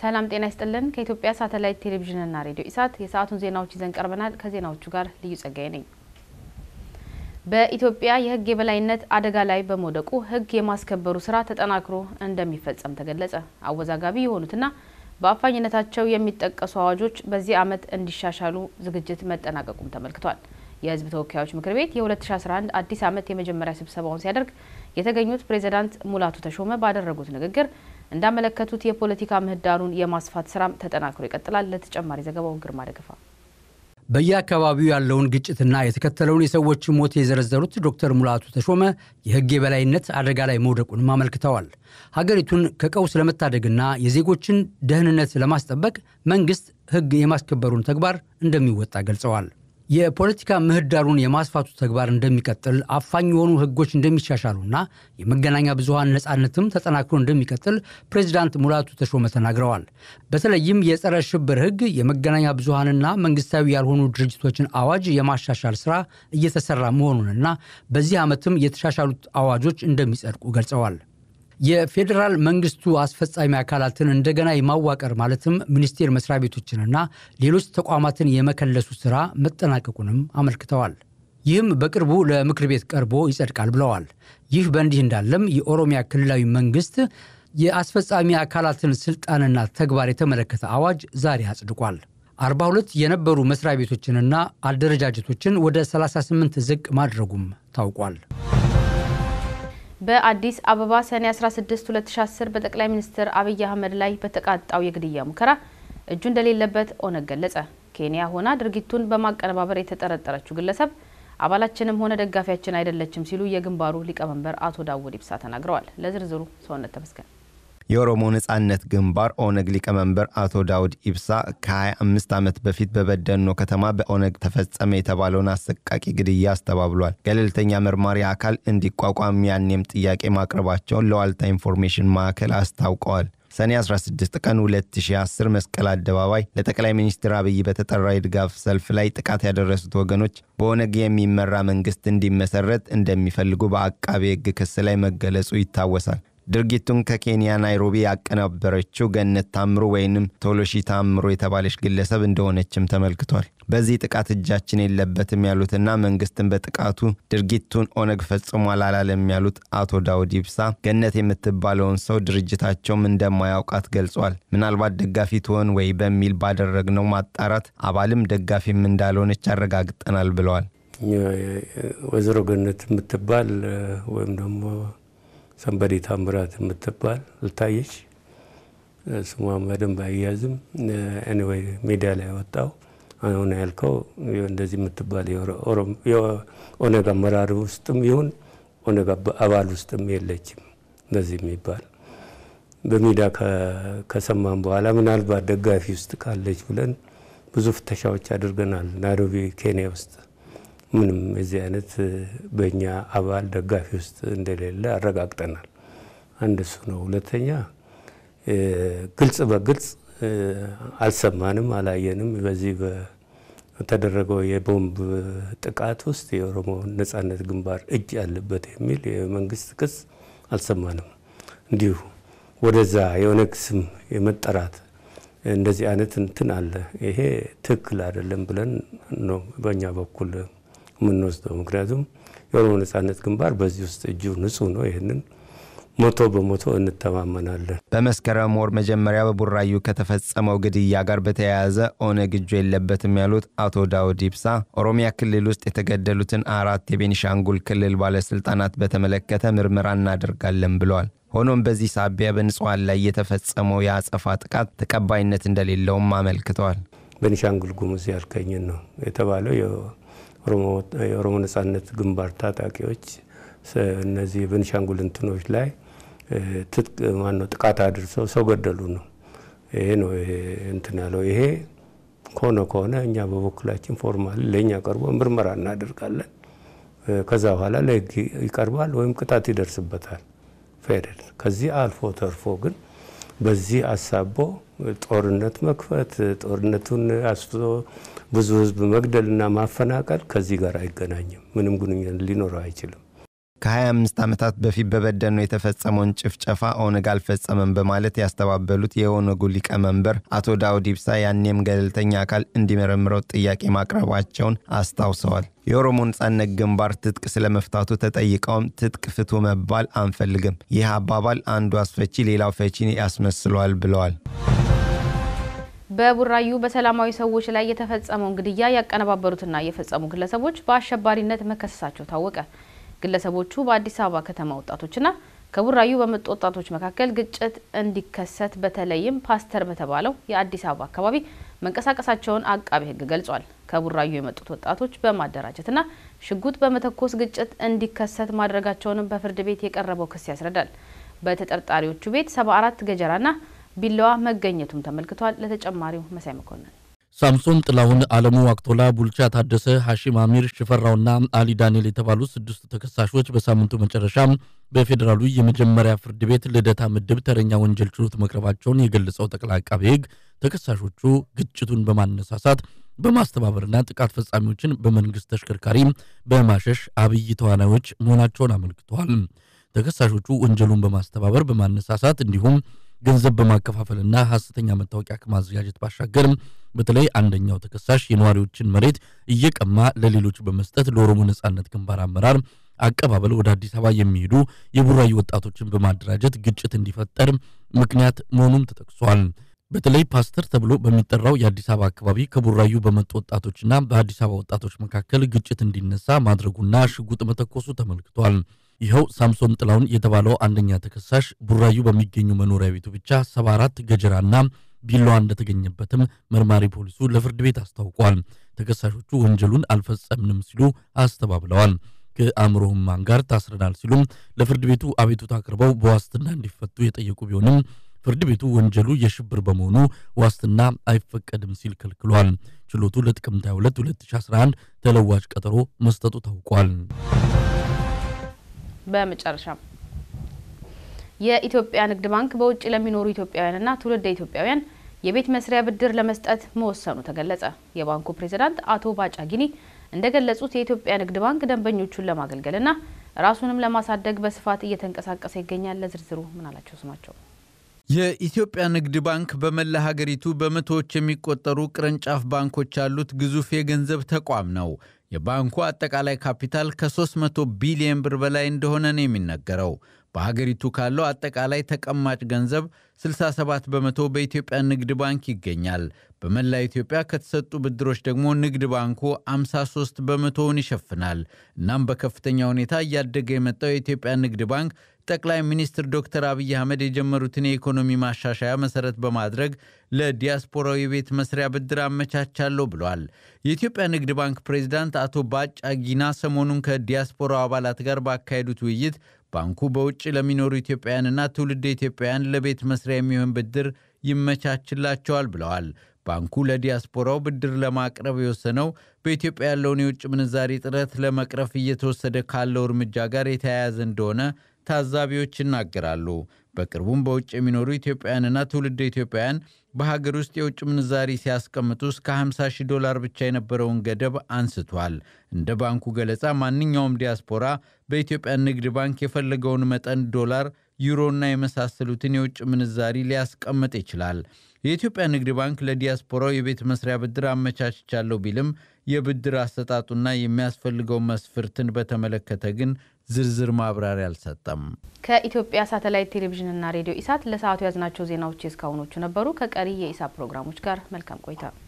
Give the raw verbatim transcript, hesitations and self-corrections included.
ሰላም ጤና ይስጥልን ከኢትዮጵያ ሳተላይት ቴሌቪዥን እና ሬዲዮ ኢሳት የሰዓቱን ዜናዎች ይዘን ቀርበናል ከዜናዎቹ ጋር ልዩ ጸጋዬ ነኝ በኢትዮጵያ የህግ የበላይነት አደጋ ላይ በመውደቁ ህግ የማስከበሩ ስራ ተጠናክሮ እንደሚፈጸም ተገለጸ አወዛጋቢ የሆኑትና በአፋኝነታቸው የሚጠቀሱ አዋጆች በዚህ አመት እንዲሻሻሉ ዝግጅት መጠናቀቁም ተመልክቷል የህዝብ ተወካዮች ምክር ቤት የ2011 አዲስ አመት የመጀመሪያ ስብሰባውን ሲያደርግ የተገኙት ፕሬዝዳንት ሙላቱ ተሾመ ባደረጉት ንግግር እንዳመለከቱት የፖለቲካ ምህዳሩን የማስፋት ስራም ተጠናክሮ ይቀጥላል ለተጨማሪ ዘገባው ግርማ ደገፋ በየአካባቢው ያለውን ግጭትና የተከተለውን የሰዎች ሞት የዘረዘሩት ዶክተር ሙላቱ ተሾመ የህግ የበላይነት አደጋ ላይ መውደቁን ማመልክተዋል ሀገሪቱን ከቀውስ ለመታደግና የዜጎችን ደህንነት ለማስጠበቅ መንግስት ህግ የማስከበሩን ተግባር እንደሚወጣ ገልጸዋል የፖለቲካ ምህዳሩን የማስፋቱ ተግባር እንደሚቀጥል አፋኝ የሆኑ ህጎች እንደሚሻሻሉና የመገናኛ ብዙሃን ነጻነትም ተጠናክሮ እንደሚቀጥል ፕሬዝዳንት ሙላቱ ተሾመ ተናግረዋል በተለይም የጸረ ሽብር ህግ የመገናኛ ብዙሃንና መንግስታዊ ያልሆኑ ድርጅቶችን አዋጅ የማሻሻል ስራ እየተሰራ መሆኑንና በዚህ አመትም የተሻሻሉት አዋጆች እንደሚጸድቁ ገልጸዋል የፌደራል መንግስቱ አስፈጻሚ አካላትን እንደገና የማዋቀር ማለትም ሚኒስቴር መስሪያ ቤቶችንና ሌሎች ተቋማትን የመከለሱ ስራ መጠናቀቁንም አመልክተዋል ይህም በቅርቡ ለምክር ቤት ቀርቦ ይጸድቃል ብለዋል ይህ በእንዲህ እንዳለም የኦሮሚያ ክልላዊ መንግስት የአስፈጻሚ አካላትን ስልጣንና ተግባር የተመለከተ አዋጅ ዛሬ አጽድቋል አርባ ሁለት የነበሩ መስሪያ ቤቶችንና አደረጃጀቶችን ወደ ሰላሳ ስምንት ዝቅ ማድረጉም ታውቋል በአዲስ አበባ ሰኔ አስራ ስድስት ሁለት ሺህ አስር በጠቅላይ ሚኒስትር አብይ አህመድ ላይ በተቃጣው የግድያ ሙከራ እጁ እንደሌለበት ኦነግ ገለጸ ኬንያ ሆና ድርጊቱን በማቀነባበር የተጠረጠረችው ግለሰብ አባላችንም ሆነ ደጋፊያችን አይደለችም ሲሉ የግንባሩ ሊቀመንበር አቶ ዳውድ ኢብሳ ተናግረዋል ለዝርዝሩ ሰውነት ተመስገን የኦሮሞ ነጻነት ግንባር ኦነግ ሊቀመንበር አቶ ዳውድ ኢብሳ ከ25 ዓመት በፊት በበደኖ ከተማ በኦነግ ተፈጸመ የተባለውን አሰቃቂ ግድያ አስተባብሏል ገለልተኛ መርማሪ አካል እንዲቋቋም ያኔም ጥያቄ ማቅረባቸውን ለዋልታ ኢንፎርሜሽን ማዕከል አስታውቀዋል ሰኔ አስራ ስድስት ቀን ሁለት ሺህ አስር መስቀል አደባባይ ለጠቅላይ ሚኒስትር አብይ በተጠራ የድጋፍ ሰልፍ ላይ ጥቃት ያደረሱት ወገኖች በኦነግ የሚመራ መንግስት እንዲመሰረት እንደሚፈልጉ በአቃቤ ሕግ ክስ ላይ መገለጹ ይታወሳል ድርጊቱን ከኬንያ ናይሮቢ ያቀናበረችው ገነት ታምሩ ወይንም ቶሎሺ ታምሩ የተባለች ግለሰብ እንደሆነችም ተመልክቷል በዚህ ጥቃት እጃችን የለበትም ያሉትና መንግስትን በጥቃቱ ድርጊቱን ኦነግ ፈጽሟል አላለም ያሉት አቶ ዳውድ ኢብሳ ገነት የምትባለውን ሰው ድርጅታቸውም እንደማያውቃት ገልጿል ምናልባት ደጋፊ ትሆን ወይ በሚል ባደረግነው ማጣራት አባልም ደጋፊም እንዳልሆነች አረጋግጠናል ብለዋል ወይዘሮ ገነት የምትባል ወይም ደግሞ ሰንበዲ ታምራት የምትባል ልታየሽ ስሟ በደንብ አያዝም anyway ሚዲያ ላይ ወጣው አሁን ያልከው እንደዚህ የምትባል የኦነግ አመራር ውስጥም ይሁን ኦነግ አባል ውስጥም የለችም እንደዚህ የሚባል በሚዲያ ከሰማን በኋላ ምናልባት ደጋፊ ውስጥ ካለች ብለን ብዙ ፍተሻዎች አድርገናል ናይሮቢ ኬንያ ውስጥ ምንም እዚህ አይነት በእኛ አባል ደጋፊ ውስጥ እንደሌለ አረጋግጠናል አንድ እሱ ነው ሁለተኛ ግልጽ በግልጽ አልሰማንም አላየንም በዚህ በተደረገው የቦምብ ጥቃት ውስጥ የኦሮሞ ነጻነት ግንባር እጅ ያለበት የሚል የመንግስት ክስ አልሰማንም እንዲሁ ወደዛ የኦነግ ስም የመጠራት እንደዚህ አይነት እንትን አለ ይሄ ትክክል አይደለም ብለን ነው በእኛ በኩል ምን ወስደው ምክንያቱም የኦሮሞ ነጻነት ግንባር በዚህ ውስጥ እጁ ንጹህ ነው ይሄንን ሞቶ በሞቶ እንተማመናለን በመስከረም ወር መጀመሪያ በቡራዩ ከተፈጸመው ግድያ ጋር በተያያዘ ኦነግ እጁ የለበትም ያሉት አቶ ዳውድ ኢብሳ ኦሮሚያ ክልል ውስጥ የተገደሉትን አራት የቤኒሻንጉል ክልል ባለስልጣናት በተመለከተ ምርመራ እናደርጋለን ብለዋል ሆኖም በዚህ ሳቢያ በንጹሃን ላይ የተፈጸመው ያጸፋ ጥቃት ተቀባይነት እንደሌለውም አመልክተዋል ቤኒሻንጉል ጉሙዝ ያልከኝ ነው የተባለው የኦሮሞ ነጻነት ግንባር ታጣቂዎች እነዚህ ቤኒሻንጉል እንትኖች ላይ ትጥቅ ማን ነው ጥቃት አድርሰው ሰው ገደሉ ነው ይሄ ነው እንትን ያለው ይሄ ኮነ ኮነ እኛ በበኩላችን ፎርማሊ ለኛ ቀርቦ ምርመራ እናደርጋለን ከዛ በኋላ ለህግ ይቀርባል ወይም ቅጣት ይደርስበታል ፌደራል ከዚህ አልፎ ተርፎ ግን በዚህ አሳቦ ጦርነት መክፈት ጦርነቱን አስፍቶ ብዙ ህዝብ መግደልና ማፈናቀል ከዚህ ጋር አይገናኝም ምንም ግንኙነት ሊኖር አይችልም ከሀያ አምስት ዓመታት በፊት በበደኖ የተፈጸመውን ጭፍጨፋ ኦነግ አልፈጸመም በማለት ያስተባበሉት የኦነጉ ሊቀመንበር አቶ ዳውድ ኢብሳ ያኔም ገለልተኛ አካል እንዲመረምረው ጥያቄ ማቅረባቸውን አስታውሰዋል። የኦሮሞ ነጻነት ግንባር ትጥቅ ስለመፍታቱ ተጠይቀውም ትጥቅ ፍቱ መባል አንፈልግም፣ ይህ አባባል አንዱ አስፈቺ ሌላው ፈቺ ያስመስለዋል ብለዋል። በቡራዩ በሰላማዊ ሰዎች ላይ የተፈጸመውን ግድያ ያቀነባበሩትና የፈጸሙ ግለሰቦች በአሸባሪነት መከሰሳቸው ታወቀ። ግለሰቦቹ በአዲስ አበባ ከተማ ወጣቶችና ከቡራዩ በመጡ ወጣቶች መካከል ግጭት እንዲከሰት በተለይም ፓስተር በተባለው የአዲስ አበባ አካባቢ መንቀሳቀሳቸውን አቃቤ ሕግ ገልጿል። ከቡራዩ የመጡት ወጣቶች በማደራጀትና ሽጉጥ በመተኮስ ግጭት እንዲከሰት ማድረጋቸውን በፍርድ ቤት የቀረበው ክስ ያስረዳል። በተጠርጣሪዎቹ ቤት ሰባ አራት ገጀራና ቢላዋ መገኘቱም ተመልክቷል። ለተጨማሪው መሳይ መኮንን ሳምሶን ጥላሁን፣ አለሙ ዋቅቶላ፣ ቡልቻ ታደሰ፣ ሐሺም አሚር፣ ሽፈራውና አሊ ዳንኤል የተባሉ ስድስት ተከሳሾች በሳምንቱ መጨረሻ በፌደራሉ የመጀመሪያ ፍርድ ቤት ልደታ ምድብ ተረኛ ወንጀል ችሎት መቅረባቸውን የገለጸው ጠቅላይ አቃቤ ሕግ ተከሳሾቹ ግጭቱን በማነሳሳት በማስተባበርና ጥቃት ፈጻሚዎችን በመንግስት ተሽከርካሪ በማሸሽ አብይ ተዋናዮች መሆናቸውን አመልክተዋል። ተከሳሾቹ ወንጀሉን በማስተባበር በማነሳሳት እንዲሁም ገንዘብ በማከፋፈልና ሐሰተኛ መታወቂያ ከማዘጋጀት ባሻገር በተለይ አንደኛው ተከሳሽ የነዋሪዎችን መሬት እየቀማ ለሌሎች በመስጠት ለኦሮሞ ነጻነት ግንባር አመራር አቀባበል ወደ አዲስ አበባ የሚሄዱ የቡራዩ ወጣቶችን በማደራጀት ግጭት እንዲፈጠር ምክንያት መሆኑን ተጠቅሷል። በተለይ ፓስተር ተብሎ በሚጠራው የአዲስ አበባ አካባቢ ከቡራዩ በመጡ ወጣቶችና በአዲስ አበባ ወጣቶች መካከል ግጭት እንዲነሳ ማድረጉና ሽጉጥ መተኮሱ ተመልክቷል። ይኸው ሳምሶን ጥላሁን የተባለው አንደኛ ተከሳሽ ቡራዩ በሚገኙ መኖሪያ ቤቱ ብቻ ሰባ አራት ገጀራና ቢላዋ እንደተገኘበትም መርማሪ ፖሊሱ ለፍርድ ቤት አስታውቋል። ተከሳሾቹ ወንጀሉን አልፈጸምንም ሲሉ አስተባብለዋል። ከአእምሮ ሕሙማን ጋር ታስረናል ሲሉም ለፍርድ ቤቱ አቤቱታ አቅርበው በዋስትና እንዲፈቱ የጠየቁ ቢሆንም ፍርድ ቤቱ ወንጀሉ የሽብር በመሆኑ ዋስትና አይፈቀድም ሲል ከልክሏል። ችሎቱ ለጥቅምት ሃያ ሁለት ሁለት ሺህ አስራ አንድ ተለዋጭ ቀጠሮ መስጠቱ ታውቋል። በመጨረሻ የኢትዮጵያ ንግድ ባንክ በውጭ ለሚኖሩ ኢትዮጵያውያንና ትውልደ ኢትዮጵያውያን የቤት መስሪያ ብድር ለመስጠት መወሰኑ ተገለጸ። የባንኩ ፕሬዝዳንት አቶ ባጫ ጊኒ እንደገለጹት የኢትዮጵያ ንግድ ባንክ ደንበኞቹን ለማገልገልና ራሱንም ለማሳደግ በስፋት እየተንቀሳቀሰ ይገኛል። ለዝርዝሩ ምን አላቸው ስማቸው። የኢትዮጵያ ንግድ ባንክ በመላ ሀገሪቱ በመቶዎች የሚቆጠሩ ቅርንጫፍ ባንኮች ያሉት ግዙፍ የገንዘብ ተቋም ነው። የባንኩ አጠቃላይ ካፒታል ከሶስት መቶ ቢሊዮን ብር በላይ እንደሆነ ነው የሚነገረው። በሀገሪቱ ካለው አጠቃላይ ተቀማጭ ገንዘብ ስልሳ ሰባት በመቶ በኢትዮጵያ ንግድ ባንክ ይገኛል። በመላ ኢትዮጵያ ከተሰጡ ብድሮች ደግሞ ንግድ ባንኩ ሃምሳ ሶስት በመቶውን ይሸፍናል። እናም በከፍተኛ ሁኔታ እያደገ የመጣው የኢትዮጵያ ንግድ ባንክ ጠቅላይ ሚኒስትር ዶክተር አብይ አህመድ የጀመሩትን የኢኮኖሚ ማሻሻያ መሰረት በማድረግ ለዲያስፖራው የቤት መስሪያ ብድር አመቻቻለሁ ብሏል። የኢትዮጵያ ንግድ ባንክ ፕሬዝዳንት አቶ ባጫ ጊና ሰሞኑን ከዲያስፖራው አባላት ጋር ባካሄዱት ውይይት ባንኩ በውጭ ለሚኖሩ ኢትዮጵያውያንና ትውልደ ኢትዮጵያውያን ለቤት መስሪያ የሚሆን ብድር ይመቻችላቸዋል ብለዋል። ባንኩ ለዲያስፖራው ብድር ለማቅረብ የወሰነው በኢትዮጵያ ያለውን የውጭ ምንዛሪ ጥረት ለመቅረፍ እየተወሰደ ካለው እርምጃ ጋር የተያያዘ እንደሆነ ታዛቢዎች ይናገራሉ። በቅርቡም በውጭ የሚኖሩ ኢትዮጵያውያንና ትውልደ ኢትዮጵያውያን በሀገር ውስጥ የውጭ ምንዛሪ ሲያስቀምጡ እስከ ሃምሳ ሺህ ዶላር ብቻ የነበረውን ገደብ አንስቷል። እንደ ባንኩ ገለጻ ማንኛውም ዲያስፖራ በኢትዮጵያ ንግድ ባንክ የፈለገውን መጠን ዶላር፣ ዩሮና የመሳሰሉትን የውጭ ምንዛሪ ሊያስቀምጥ ይችላል። የኢትዮጵያ ንግድ ባንክ ለዲያስፖራው የቤት መስሪያ ብድር አመቻችቻለሁ ቢልም የብድር አሰጣጡና የሚያስፈልገው መስፈርትን በተመለከተ ግን ዝርዝር ማብራሪያ አልሰጠም። ከኢትዮጵያ ሳተላይት ቴሌቪዥንና ሬዲዮ ኢሳት ለሰዓቱ ያዝናቸው ዜናዎች እስካሁኖቹ ነበሩ። ከቀሪ የኢሳት ፕሮግራሞች ጋር መልካም ቆይታ።